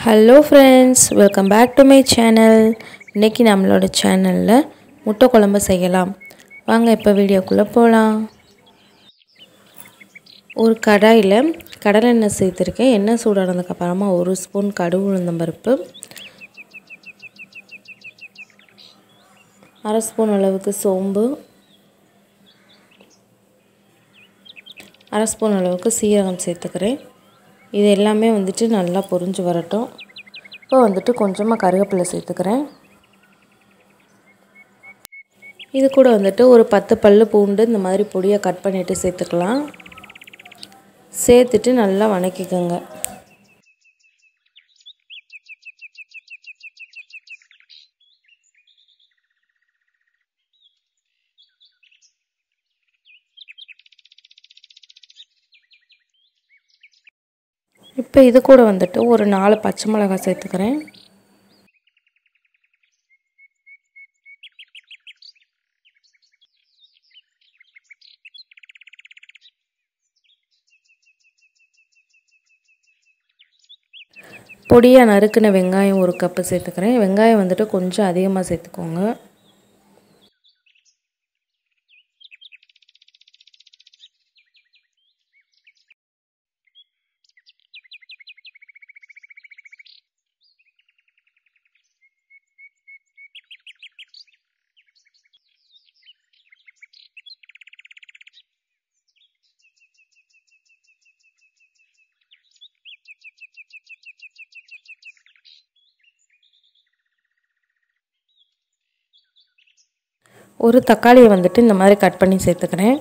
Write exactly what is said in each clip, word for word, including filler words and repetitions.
Hello friends, welcome back to my channel. இன்னைக்கு நம்மளோட சேனல்ல முட்டை குழம்பு செய்யலாம். வாங்க இப்ப வீடியோக்குள்ள போலாம். ஒரு கடாயில கடலை எண்ணெய் சேர்த்திருக்கேன். எண்ணெய் சூடானதுக்கு அப்புறமா ஒரு ஸ்பூன் கடுகு உளுந்தம் பருப்பு, அரை ஸ்பூன் அளவுக்கு சோம்பு, அரை ஸ்பூன் அளவுக்கு சீரகம் சேர்த்துக்கிறேன். இது எல்லாமே வந்துட்டு நல்லா பொரிஞ்சு வரட்டும். இப்போ வந்துட்டு கொஞ்சமாக கருவேப்பிலை சேர்த்துக்கிறேன். இது கூட வந்துட்டு ஒரு பத்து பல்லு பூண்டு இந்த மாதிரி பொடியாக கட் பண்ணிவிட்டு சேர்த்துக்கலாம். சேர்த்துட்டு நல்லா வதக்கிக்கோங்க. இப்போ இது கூட வந்துட்டு ஒரு நாலு பச்சை மிளகாய் சேர்த்துக்கிறேன். பொடியாக நறுக்கின வெங்காயம் ஒரு கப்பு சேர்த்துக்கிறேன். வெங்காயம் வந்துட்டு கொஞ்சம் அதிகமாக சேர்த்துக்கோங்க. ஒரு தக்காளியை வந்துட்டு இந்த மாதிரி கட் பண்ணி சேர்த்துக்கிறேன்.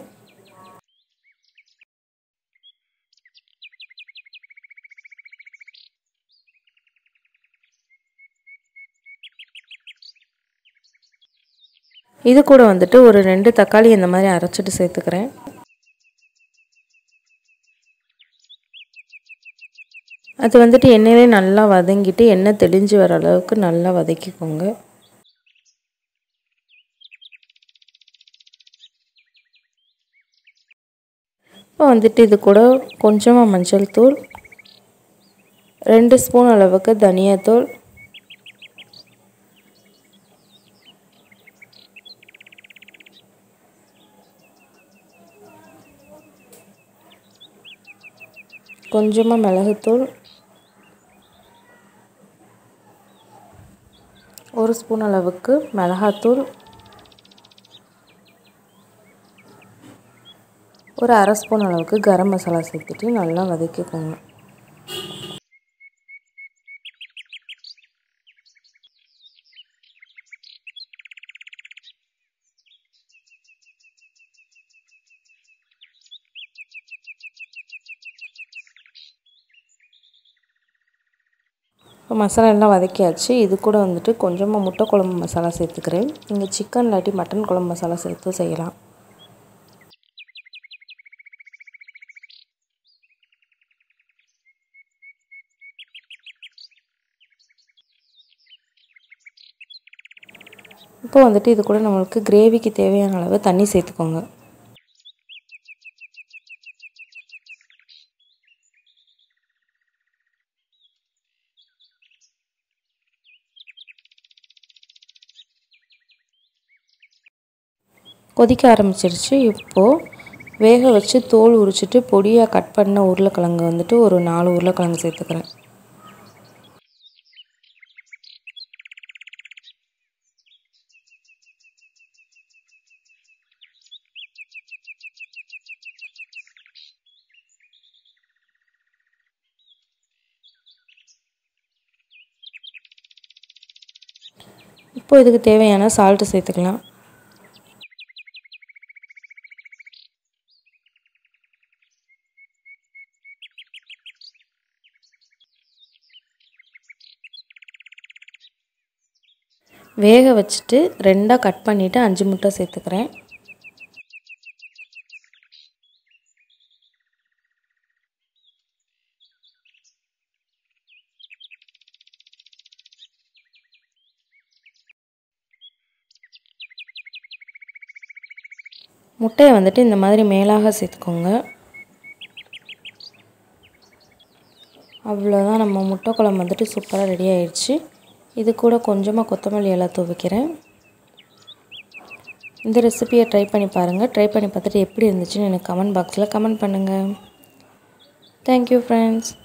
இது கூட வந்துட்டு ஒரு ரெண்டு தக்காளி இந்த மாதிரி அரைச்சிட்டு சேர்த்துக்கிறேன். அது வந்துட்டு எண்ணெயிலே நல்லா வதங்கிட்டு எண்ணெய் தெளிஞ்சு வர அளவுக்கு நல்லா வதக்கிக்கோங்க. இப்போ வந்துட்டு இது கூட கொஞ்சமாக மஞ்சள் தூள், ரெண்டு ஸ்பூன் அளவுக்கு தனியாத்தூள், கொஞ்சமாக மிளகுத்தூள், ஒரு ஸ்பூன் அளவுக்கு மிளகாத்தூள், ஒரு அரை ஸ்பூன் அளவுக்கு கரம் மசாலா சேர்த்துட்டு நல்லா வதக்கிக்கோங்க. இப்போ மசாலா எல்லாம் வதக்கியாச்சு. இது கூட வந்துட்டு கொஞ்சமாக முட்டை குழம்பு மசாலா சேர்த்துக்கிறேன். நீங்கள் சிக்கன் இல்லாட்டி மட்டன் குழம்பு மசாலா சேர்த்து செய்யலாம். இப்போ வந்துட்டு இது கூட நம்மளுக்கு கிரேவிக்கு தேவையான அளவு தண்ணி சேர்த்துக்கோங்க. கொதிக்க ஆரம்பிச்சிருச்சு. இப்போது வேக வச்சு தோல் உரிச்சிட்டு பொடியாக கட் பண்ண உருளைக்கிழங்கு வந்துட்டு ஒரு நாலு உருளைக்கிழங்கு சேர்த்துக்கிறேன். இப்போ இதுக்கு தேவையான சால்ட்டு சேர்த்துக்கலாம். வேக வச்சுட்டு ரெண்டாக கட் பண்ணிவிட்டு அஞ்சு முட்டை சேர்த்துக்கிறேன். முட்டையை வந்துட்டு இந்த மாதிரி மேலாக சேர்த்துக்கோங்க. அவ்வளோதான், நம்ம முட்டை குழம்பு வந்துட்டு சூப்பராக ரெடி ஆயிடுச்சு. இது கூட கொஞ்சமாக கொத்தமல்லி இலை தூவிக்கிறேன். இந்த ரெசிபியை ட்ரை பண்ணி பாருங்கள். ட்ரை பண்ணி பார்த்துட்டு எப்படி இருந்துச்சுன்னு எனக்கு கமெண்ட் பாக்ஸில் கமெண்ட் பண்ணுங்கள். Thank you friends.